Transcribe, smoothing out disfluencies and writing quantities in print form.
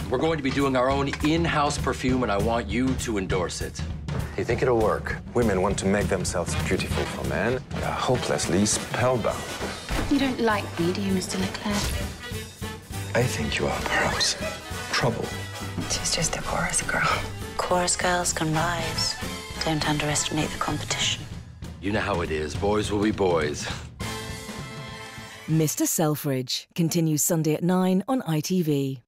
We're going to be doing our own in-house perfume, and I want you to endorse it. You think it'll work? Women want to make themselves beautiful for men. They are hopelessly spellbound. You don't like me, do you, Mr. Leclerc? I think you are perhaps trouble. She's just a chorus girl. Chorus girls can rise. Don't underestimate the competition. You know how it is. Boys will be boys. Mr. Selfridge continues Sunday at 9 on ITV.